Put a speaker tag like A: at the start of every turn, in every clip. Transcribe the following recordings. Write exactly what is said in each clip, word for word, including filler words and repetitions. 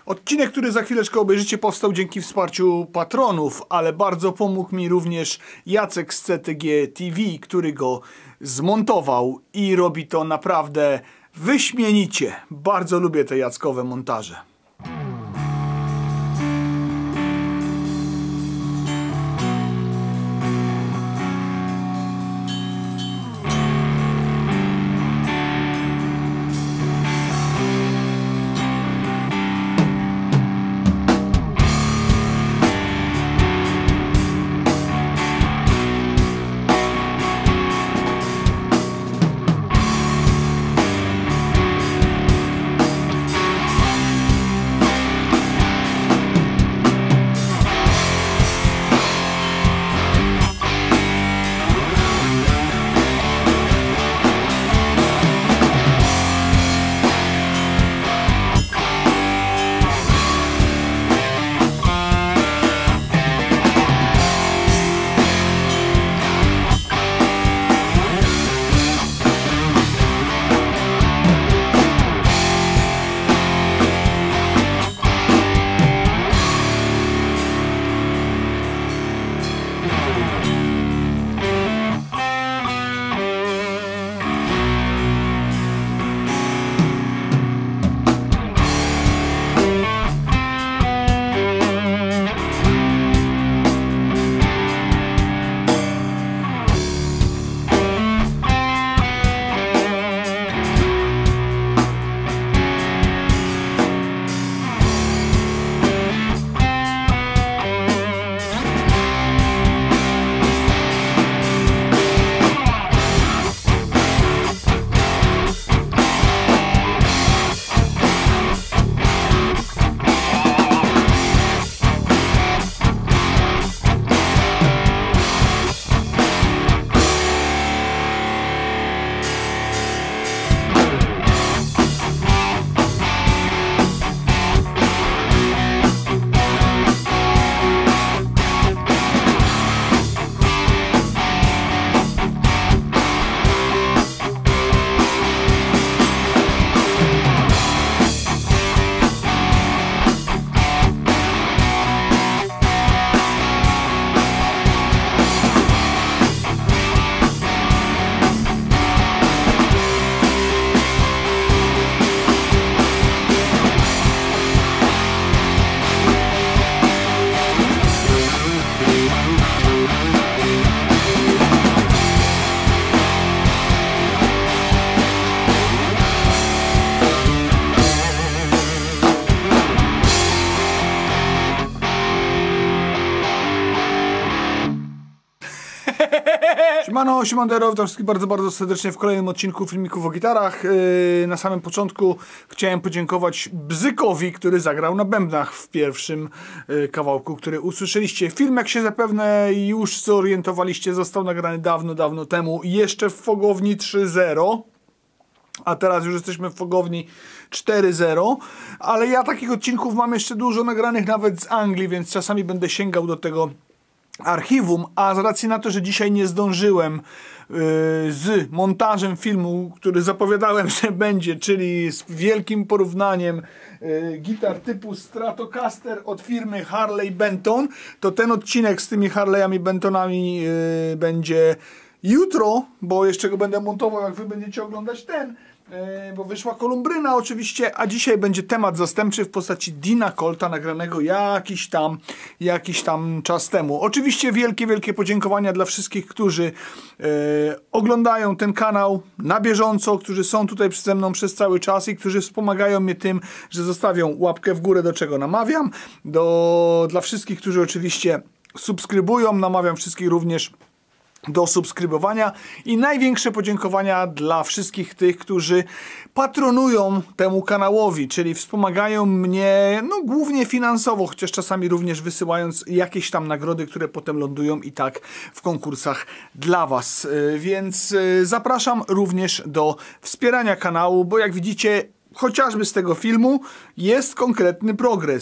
A: Odcinek, który za chwileczkę obejrzycie, powstał dzięki wsparciu patronów, ale bardzo pomógł mi również Jacek z C T G T V, który go zmontował i robi to naprawdę wyśmienicie. Bardzo lubię te Jackowe montaże. Siemano, siemandero, witam wszystkich bardzo, bardzo serdecznie w kolejnym odcinku filmików o gitarach. Yy, na samym początku chciałem podziękować Bzykowi, który zagrał na bębnach w pierwszym yy, kawałku, który usłyszeliście. Film, jak się zapewne już zorientowaliście, został nagrany dawno, dawno temu, jeszcze w fogowni trzy zero. A teraz już jesteśmy w fogowni cztery zero, ale ja takich odcinków mam jeszcze dużo nagranych nawet z Anglii, więc czasami będę sięgał do tego archiwum, a z racji na to, że dzisiaj nie zdążyłem yy, z montażem filmu, który zapowiadałem, że będzie, czyli z wielkim porównaniem yy, gitar typu Stratocaster od firmy Harley Benton, to ten odcinek z tymi Harley'ami Bentonami yy, będzie jutro, bo jeszcze go będę montował, jak wy będziecie oglądać ten, yy, bo wyszła kolumbryna oczywiście, a dzisiaj będzie temat zastępczy w postaci Deana Colta, nagranego jakiś tam, jakiś tam czas temu. Oczywiście wielkie, wielkie podziękowania dla wszystkich, którzy yy, oglądają ten kanał na bieżąco, którzy są tutaj ze mną przez cały czas i którzy wspomagają mnie tym, że zostawią łapkę w górę, do czego namawiam. Do, dla wszystkich, którzy oczywiście subskrybują, namawiam wszystkich również do subskrybowania i największe podziękowania dla wszystkich tych, którzy patronują temu kanałowi, czyli wspomagają mnie, no głównie finansowo, chociaż czasami również wysyłając jakieś tam nagrody, które potem lądują i tak w konkursach dla was. Więc zapraszam również do wspierania kanału, bo jak widzicie, chociażby z tego filmu jest konkretny progres.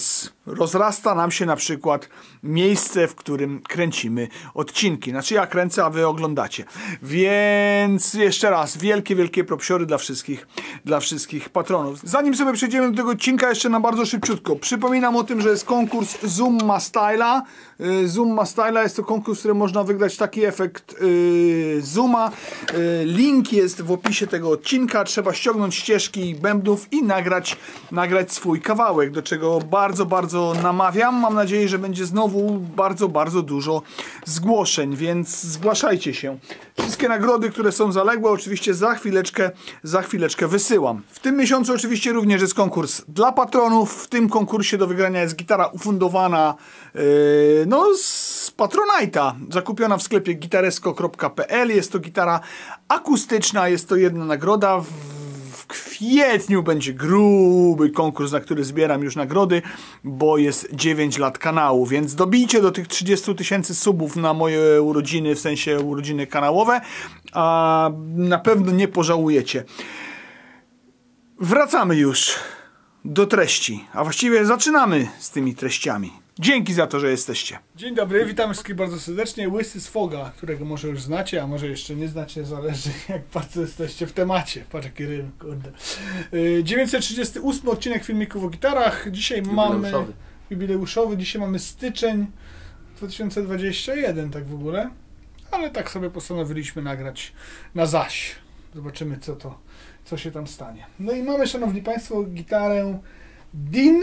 A: rozrasta nam się na przykład miejsce, w którym kręcimy odcinki. Znaczy ja kręcę, a wy oglądacie. Więc jeszcze raz, wielkie, wielkie propsiory dla wszystkich, dla wszystkich patronów. Zanim sobie przejdziemy do tego odcinka, jeszcze na bardzo szybciutko. Przypominam o tym, że jest konkurs Zoom ma Styla. Zoom ma Styla jest to konkurs, w którym można wygrać taki efekt yy, Zooma. Yy, link jest w opisie tego odcinka. Trzeba ściągnąć ścieżki bębnów i nagrać, nagrać swój kawałek, do czego bardzo, bardzo namawiam. Mam nadzieję, że będzie znowu bardzo, bardzo dużo zgłoszeń, więc zgłaszajcie się. Wszystkie nagrody, które są zaległe, oczywiście za chwileczkę, za chwileczkę wysyłam. W tym miesiącu oczywiście również jest konkurs dla patronów. W tym konkursie do wygrania jest gitara ufundowana yy, no, z Patronite'a, zakupiona w sklepie gitaresko kropka p l. Jest to gitara akustyczna, jest to jedna nagroda. W, w kwietniu będzie gruby konkurs, na który zbieram już nagrody, bo jest dziewięć lat kanału, więc dobijcie do tych trzydziestu tysięcy subów na moje urodziny, w sensie urodziny kanałowe, a na pewno nie pożałujecie. Wracamy już do treści, a właściwie zaczynamy z tymi treściami. Dzięki za to, że jesteście. Dzień dobry, witam wszystkich bardzo serdecznie. Łysy z Foga, którego może już znacie, a może jeszcze nie znacie, zależy jak bardzo jesteście w temacie. Patrz jaki rym, kurde. dziewięćset trzydziesty ósmy odcinek filmików o gitarach. Dzisiaj mamy... Jubileuszowy. Dzisiaj mamy styczeń dwa tysiące dwudziesty pierwszy, tak w ogóle. Ale tak sobie postanowiliśmy nagrać na zaś. Zobaczymy co to, co się tam stanie. No i mamy, szanowni państwo, gitarę Dean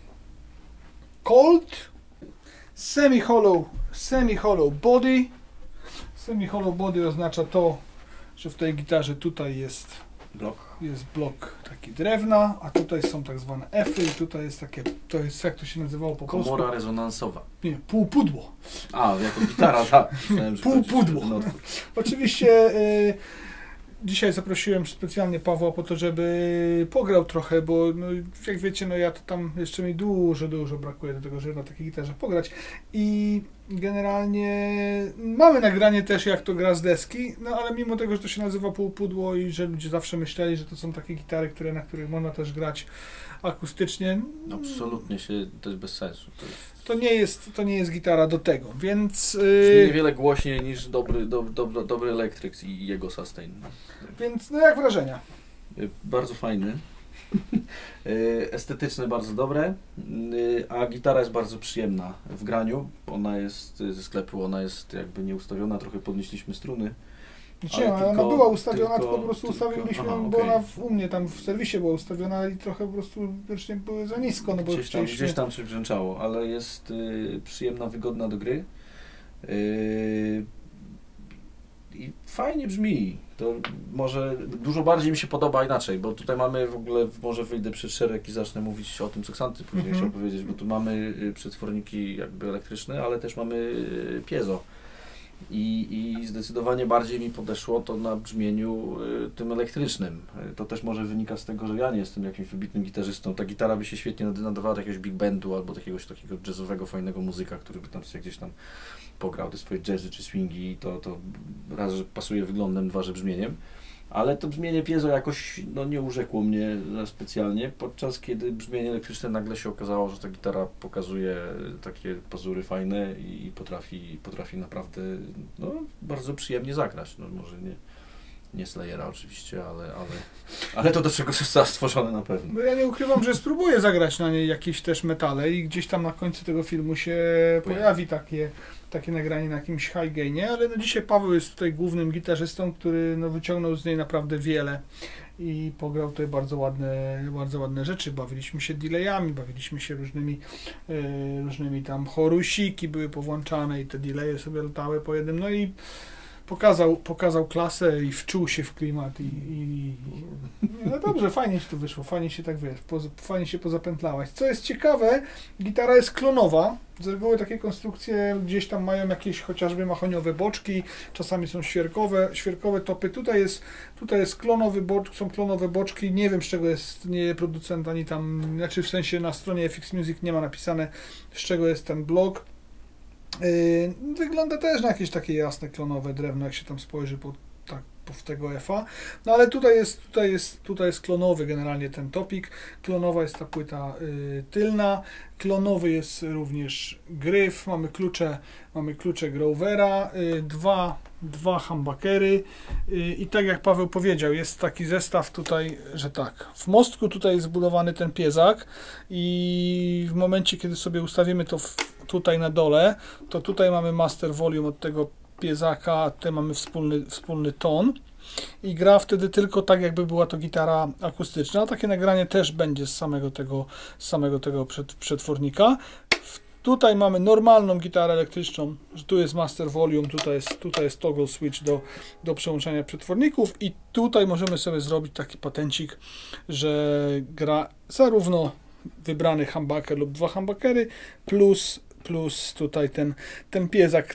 A: Colt Semi-Hollow Semi-Hollow Body. Semi-Hollow Body oznacza to, że w tej gitarze tutaj jest blok, jest blok taki drewna, a tutaj są tak zwane F-y i tutaj jest takie, to jest jak to się nazywało po polsku?
B: Komora rezonansowa.
A: Nie, półpudło.
B: A, jako gitara, tak.
A: Półpudło. No. Oczywiście y, dzisiaj zaprosiłem specjalnie Pawła po to, żeby pograł trochę, bo no, jak wiecie, no ja to tam jeszcze mi dużo, dużo brakuje do tego, żeby na takiej gitarze pograć. I generalnie mamy nagranie też, jak to gra z deski, no ale mimo tego, że to się nazywa półpudło i że ludzie zawsze myśleli, że to są takie gitary, które, na których można też grać akustycznie.
B: Absolutnie się, to jest bez sensu. To, jest...
A: to, nie, jest, to nie jest gitara do tego, więc...
B: Yy... niewiele głośniej niż dobry, do, do, dobry elektryk i jego sustain.
A: Więc no jak wrażenia?
B: Bardzo fajny. Estetyczne, bardzo dobre, a gitara jest bardzo przyjemna w graniu. Ona jest ze sklepu, ona jest jakby nieustawiona, trochę podnieśliśmy struny.
A: Nie, ona tylko, była ustawiona, tylko, tylko po prostu
B: tylko,
A: ustawiliśmy,
B: aha,
A: bo
B: okay.
A: ona w, u mnie tam w serwisie była ustawiona i trochę po prostu widocznie były za nisko. No bo
B: gdzieś, tam, gdzieś tam coś brzęczało, ale jest y, przyjemna, wygodna do gry. Y, I fajnie brzmi. To może dużo bardziej mi się podoba inaczej, bo tutaj mamy w ogóle, może wyjdę przed szereg i zacznę mówić o tym, co Ksanty później mm-hmm. chciał powiedzieć, bo tu mamy przetworniki jakby elektryczne, ale też mamy piezo. I, I zdecydowanie bardziej mi podeszło to na brzmieniu y, tym elektrycznym. To też może wynika z tego, że ja nie jestem jakimś wybitnym gitarzystą. Ta gitara by się świetnie nadawała do jakiegoś big bandu albo do jakiegoś takiego jazzowego, fajnego muzyka, który by tam sobie gdzieś tam pograł te swoje jazzy czy swingi. To, to raz, że pasuje wyglądem, dwa, że brzmieniem. Ale to brzmienie piezo jakoś no, nie urzekło mnie specjalnie, podczas kiedy brzmienie elektryczne nagle się okazało, że ta gitara pokazuje takie pazury fajne i potrafi, potrafi naprawdę no, bardzo przyjemnie zagrać. No, może nie, nie Slayera oczywiście, ale, ale, ale to do czegoś zostało stworzone na pewno.
A: No ja nie ukrywam, że spróbuję zagrać na niej jakieś też metale i gdzieś tam na końcu tego filmu się pojawi takie takie nagranie na jakimś high gainie, ale no dzisiaj Paweł jest tutaj głównym gitarzystą, który no wyciągnął z niej naprawdę wiele i pograł tutaj bardzo ładne, bardzo ładne rzeczy. Bawiliśmy się delayami, bawiliśmy się różnymi, e, różnymi tam chorusiki były powłączane i te delaye sobie latały po jednym, no i pokazał, pokazał klasę i wczuł się w klimat i, i no dobrze, fajnie się to wyszło, fajnie się tak wiesz, poz, fajnie się pozapętlałaś. Co jest ciekawe, gitara jest klonowa, z reguły takie konstrukcje gdzieś tam mają jakieś chociażby mahoniowe boczki, czasami są świerkowe, świerkowe topy, tutaj jest, tutaj jest klonowy boczek, są klonowe boczki, nie wiem z czego jest, nie producent ani tam, znaczy w sensie na stronie F X Music nie ma napisane z czego jest ten blok. Wygląda też na jakieś takie jasne, klonowe drewno, jak się tam spojrzy po tak w tego F-a. No ale tutaj jest, tutaj jest, tutaj jest klonowy generalnie ten topik. Klonowa jest ta płyta y, tylna. Klonowy jest również gryf. Mamy klucze, mamy klucze Grovera, y, dwa, dwa humbuckery y, i tak jak Paweł powiedział, jest taki zestaw tutaj, że tak, w mostku tutaj jest zbudowany ten piezak i w momencie, kiedy sobie ustawimy to w, tutaj na dole, to tutaj mamy master volume od tego piezaka, a tutaj mamy wspólny, wspólny ton i gra wtedy tylko tak, jakby była to gitara akustyczna. Takie nagranie też będzie z samego tego, z samego tego przed, przetwornika. Tutaj mamy normalną gitarę elektryczną, że tu jest master volume, tutaj jest, tutaj jest toggle switch do, do przełączania przetworników i tutaj możemy sobie zrobić taki patencik, że gra zarówno wybrany humbucker lub dwa humbuckery plus, plus tutaj ten, ten piezak.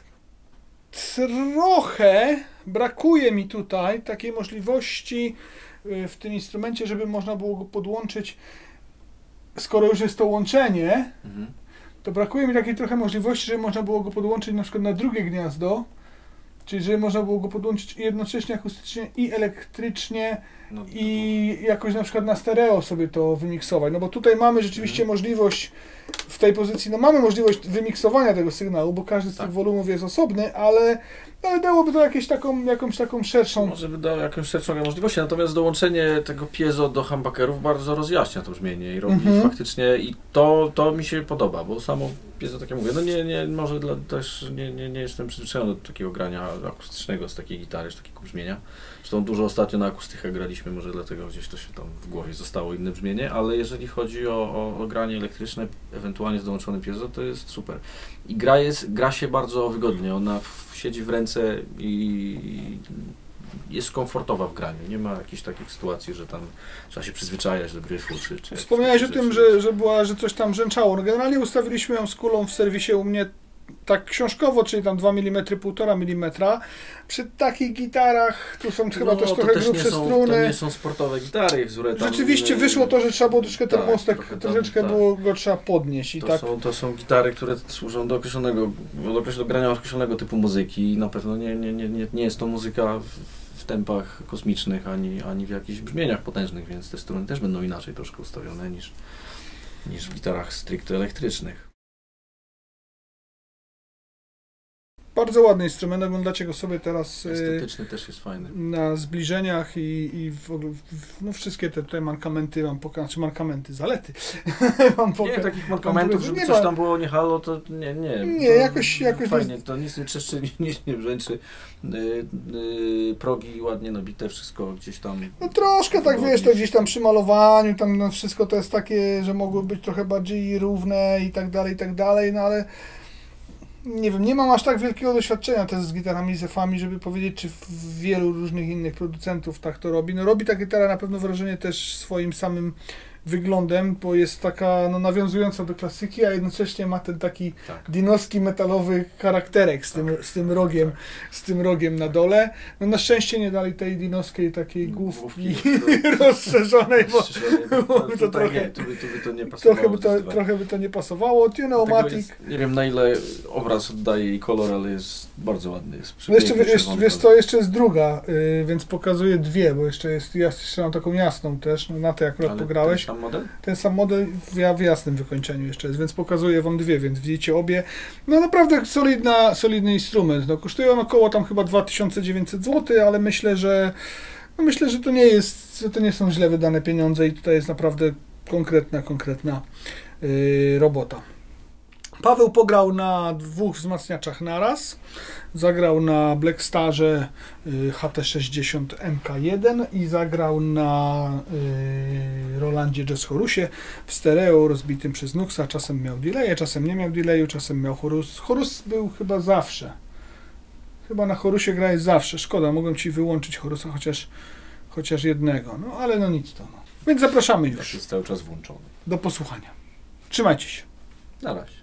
A: Trochę brakuje mi tutaj takiej możliwości w tym instrumencie, żeby można było go podłączyć, skoro już jest to łączenie, mhm. to brakuje mi takiej trochę możliwości, żeby można było go podłączyć na przykład na drugie gniazdo, czyli żeby można było go podłączyć jednocześnie akustycznie i elektrycznie no, i jakoś na przykład na stereo sobie to wymiksować, no bo tutaj mamy rzeczywiście mhm. możliwość w tej pozycji, no mamy możliwość wymiksowania tego sygnału, bo każdy z tak. tych volumów jest osobny, ale no, dałoby to jakieś taką, jakąś taką szerszą...
B: Może by dało jakąś szerszą możliwość, natomiast dołączenie tego piezo do humbuckerów bardzo rozjaśnia to brzmienie i robi mm-hmm. faktycznie, i to, to mi się podoba, bo samo piezo, tak jak mówię, no nie, nie, może dla, też nie, nie, nie jestem przyzwyczajony do takiego grania akustycznego z takiej gitary, z takiego brzmienia. Zresztą dużo ostatnio na akustykę graliśmy, może dlatego gdzieś to się tam w głowie zostało inne brzmienie, ale jeżeli chodzi o, o, o granie elektryczne, ewentualnie z dołączonym piezo, to jest super. I gra, jest, gra się bardzo wygodnie, ona w, siedzi w ręce i jest komfortowa w graniu. Nie ma jakichś takich sytuacji, że tam trzeba się przyzwyczajać do gryfu. Czy, czy
A: Wspomniałeś o tym, że, że, była, że coś tam brzęczało. No generalnie ustawiliśmy ją z kulą w serwisie u mnie tak książkowo, czyli tam dwa milimetry, półtora milimetra. Przy takich gitarach, tu są
B: no,
A: chyba też
B: to
A: trochę
B: też
A: grubsze
B: są,
A: struny.
B: To nie są sportowe gitary, które tam...
A: Rzeczywiście wyszło to, że trzeba było troszkę ten tak, mostek, trochę tam, troszeczkę tak. było go trzeba podnieść. I
B: to,
A: tak.
B: są, to są gitary, które służą do określonego, do, do grania określonego typu muzyki i na pewno nie, nie, nie, nie, nie jest to muzyka w, w tempach kosmicznych, ani, ani w jakichś brzmieniach potężnych, więc te struny też będą inaczej troszkę ustawione niż, niż w gitarach stricte elektrycznych.
A: Bardzo ładny instrument, oglądacie go sobie teraz
B: estetyczny y, też jest fajny.
A: Na zbliżeniach i, i w ogóle w, no wszystkie te tutaj mankamenty mam pokazać, czy mankamenty, zalety. mam
B: poka- nie, takich mankamentów, żeby coś tam było nie halo, to nie, nie.
A: Nie, jakoś, jakoś
B: fajnie, to, to nic nie trzeszczy, nic nie brzęczy. Yy, yy, progi ładnie nabite, wszystko gdzieś tam.
A: No troszkę tak, wiesz, to gdzieś tam przy malowaniu, tam no, wszystko to jest takie, że mogło być trochę bardziej równe i tak dalej, i tak dalej, no ale nie wiem, nie mam aż tak wielkiego doświadczenia też z gitarami z F-ami, żeby powiedzieć, czy wielu różnych innych producentów tak to robi. No robi ta gitara na pewno wrażenie też swoim samym wyglądem, bo jest taka no, nawiązująca do klasyki, a jednocześnie ma ten taki tak. dinowski metalowy charakterek z tym, tak, z tym rogiem, tak. z tym rogiem na dole. No na szczęście nie dali tej dinowskiej takiej główki rozszerzonej, bo, bo by to trochę, nie, to by, to by to nie pasowało. Trochę by to, trochę by to nie pasowało. Tuneumatic.
B: Nie wiem, na ile obraz oddaje i kolor, ale jest bardzo ładny. Jest
A: no jeszcze, wiesz, wiesz co, jeszcze jest druga, yy, więc pokazuję dwie, bo jeszcze jest, ja jeszcze mam taką jasną też, no na tej akurat ale pograłeś.
B: Ten sam model?
A: Ten sam model w, w jasnym wykończeniu jeszcze jest, więc pokazuję wam dwie, więc widzicie obie. No naprawdę solidna, solidny instrument. No, kosztuje on około tam chyba dwa tysiące dziewięćset złotych, ale myślę, że no myślę, że to nie jest, że to nie są źle wydane pieniądze i tutaj jest naprawdę konkretna, konkretna yy, robota. Paweł pograł na dwóch wzmacniaczach naraz. Zagrał na Blackstarze H T sześćdziesiąt M K jeden i zagrał na y, Rolandzie Jazz Horusie w stereo rozbitym przez Nuxa. Czasem miał delaye, czasem nie miał delayu, czasem miał chorus. Chorus był chyba zawsze. Chyba na chorusie gra jest zawsze. Szkoda, mogłem ci wyłączyć chorusa chociaż, chociaż jednego. No ale no nic to. No. Więc zapraszamy już.
B: Jest cały czas włączony.
A: Do posłuchania. Trzymajcie się.
B: Na razie.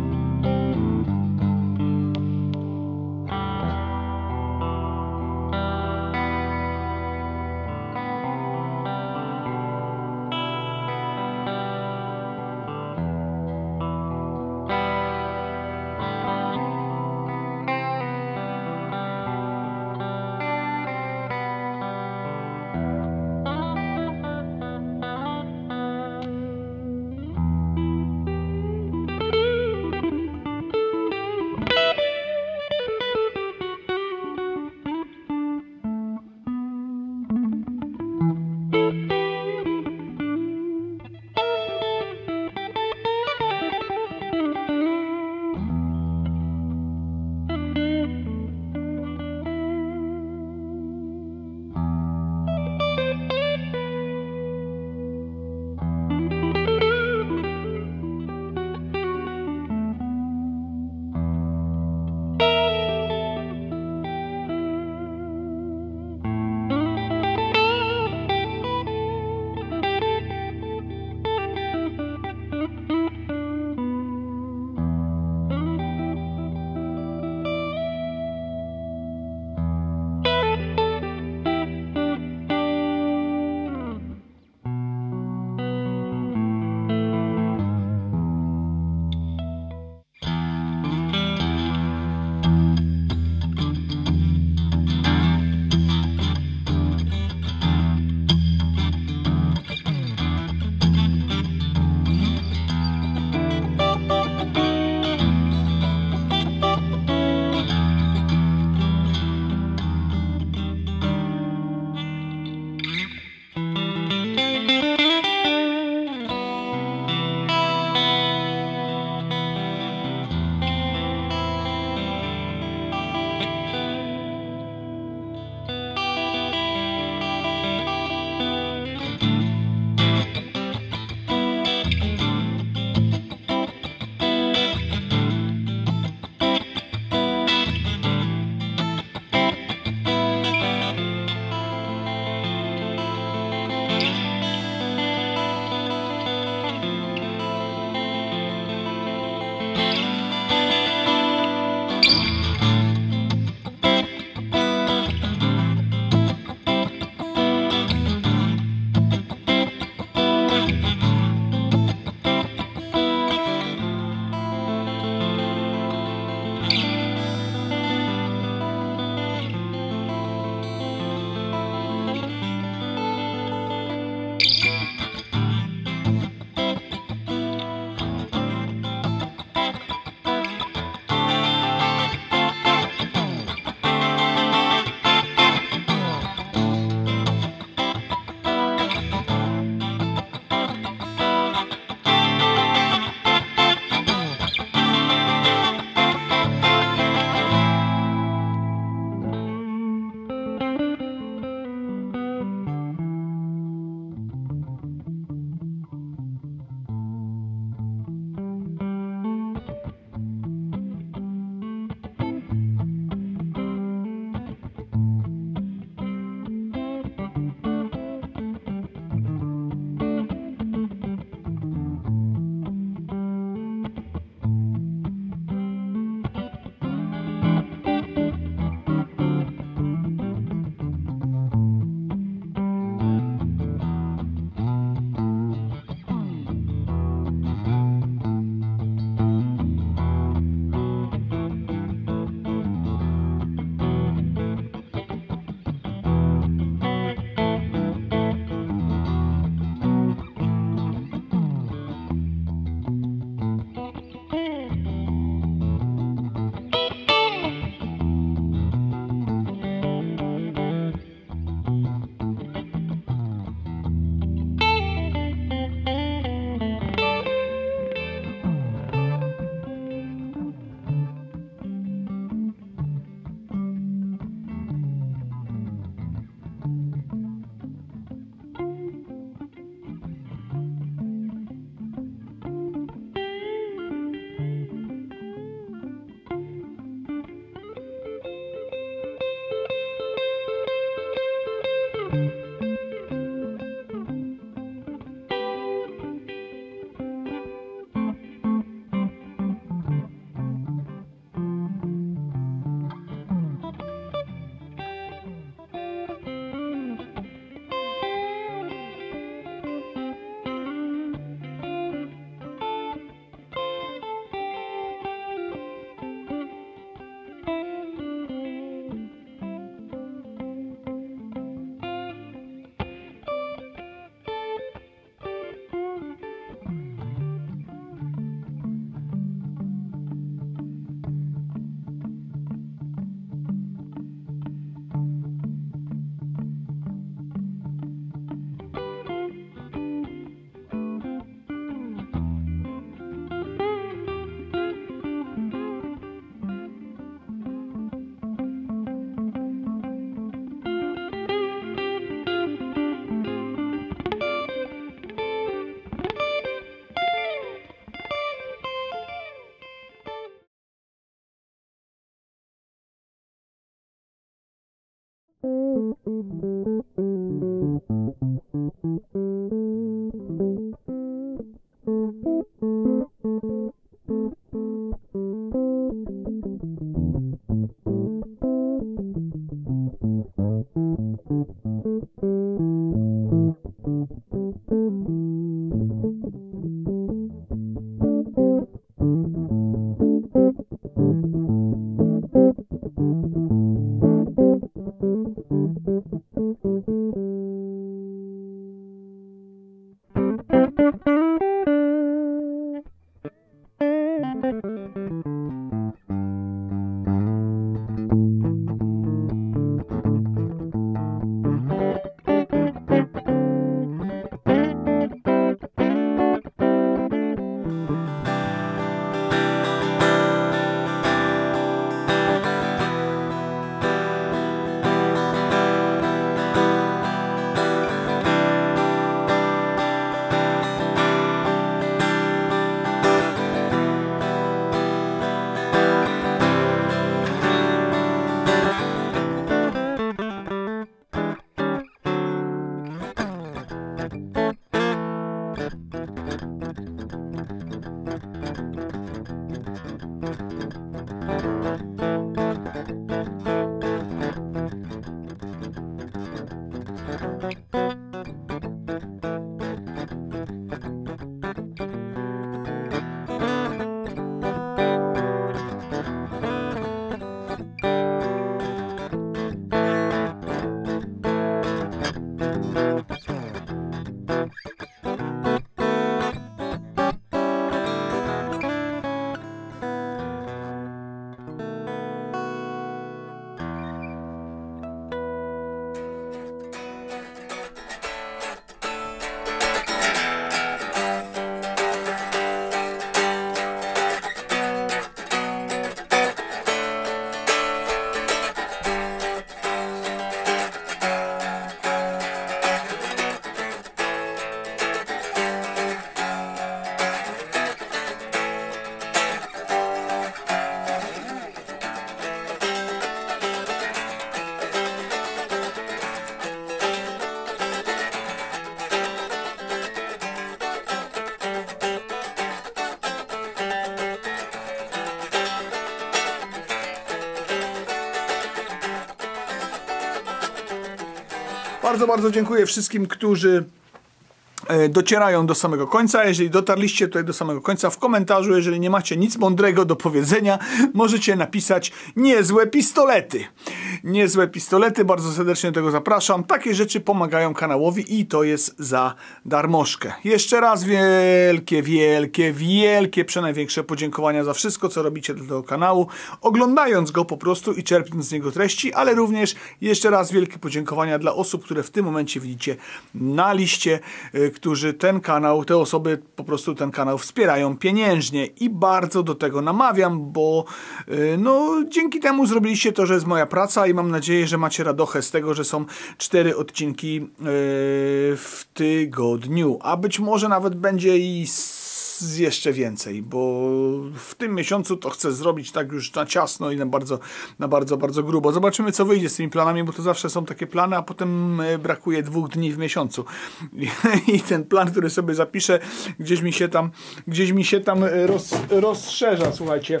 A: Bardzo, bardzo dziękuję wszystkim, którzy docierają do samego końca. Jeżeli dotarliście tutaj do samego końca, w komentarzu, jeżeli nie macie nic mądrego do powiedzenia, możecie napisać niezłe pistolety. Niezłe pistolety, bardzo serdecznie do tego zapraszam. Takie rzeczy pomagają kanałowi i to jest za darmożkę. Jeszcze raz wielkie, wielkie, wielkie, przenajwiększe podziękowania za wszystko, co robicie dla tego kanału, oglądając go po prostu i czerpiąc z niego treści, ale również jeszcze raz wielkie podziękowania dla osób, które w tym momencie widzicie na liście, którzy ten kanał, te osoby po prostu ten kanał wspierają pieniężnie i bardzo do tego namawiam, bo no dzięki temu zrobiliście to, że jest moja praca i mam nadzieję, że macie radochę z tego, że są cztery odcinki w tygodniu, a być może nawet będzie i jeszcze więcej, bo w tym miesiącu to chcę zrobić tak już na ciasno i na bardzo, na bardzo, bardzo grubo. Zobaczymy, co wyjdzie z tymi planami, bo to zawsze są takie plany, a potem brakuje dwóch dni w miesiącu. I ten plan, który sobie zapiszę, gdzieś mi się tam, gdzieś mi się tam roz, rozszerza, słuchajcie.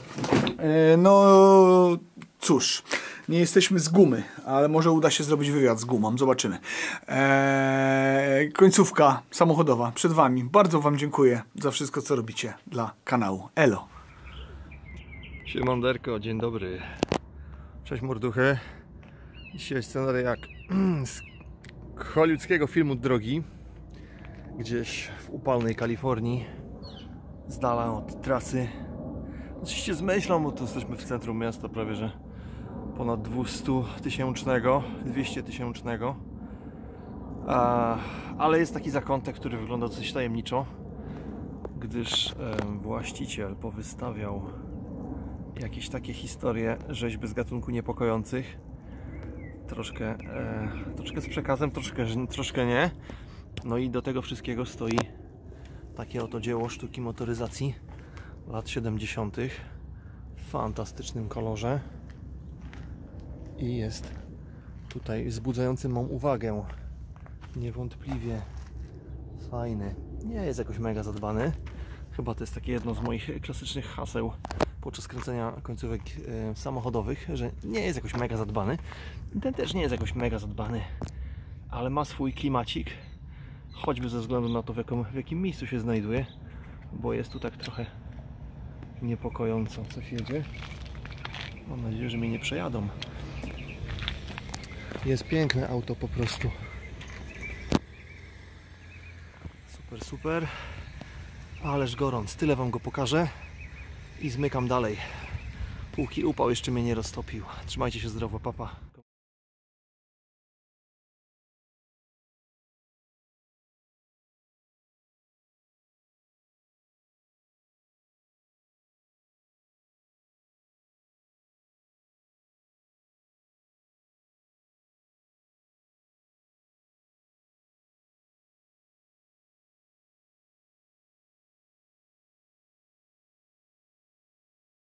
A: No cóż, nie jesteśmy z gumy, ale może uda się zrobić wywiad z gumą, zobaczymy. Eee, końcówka samochodowa przed wami. Bardzo wam dziękuję za wszystko, co robicie dla kanału. Elo.
C: Siemanderko, dzień dobry. Cześć morduchy. Dzisiaj scenariusz jak z hollywoodzkiego filmu Drogi. Gdzieś w upalnej Kalifornii, z dala od trasy. Oczywiście z myślą, bo tu jesteśmy w centrum miasta, prawie że ponad dwieście tysięcznego, dwieście tysięcznego. Ale jest taki zakątek, który wygląda dosyć tajemniczo, gdyż e, właściciel powystawiał jakieś takie historie, rzeźby z gatunku niepokojących. Troszkę, e, troszkę z przekazem, troszkę, troszkę nie. No i do tego wszystkiego stoi takie oto dzieło sztuki motoryzacji lat siedemdziesiątych w fantastycznym kolorze i jest tutaj wzbudzający mą uwagę. Niewątpliwie fajny. Nie jest jakoś mega zadbany. Chyba to jest takie jedno z moich klasycznych haseł podczas kręcenia końcówek e, samochodowych, że nie jest jakoś mega zadbany. Ten też nie jest jakoś mega zadbany, ale ma swój klimacik, choćby ze względu na to, w, jaką, w jakim miejscu się znajduje, bo jest tu tak trochę niepokojąco. Coś jedzie. Mam nadzieję, że mnie nie przejadą. Jest piękne auto po prostu. Super, super. Ależ gorąc. Tyle wam go pokażę i zmykam dalej, póki upał jeszcze mnie nie roztopił. Trzymajcie się zdrowo, papa.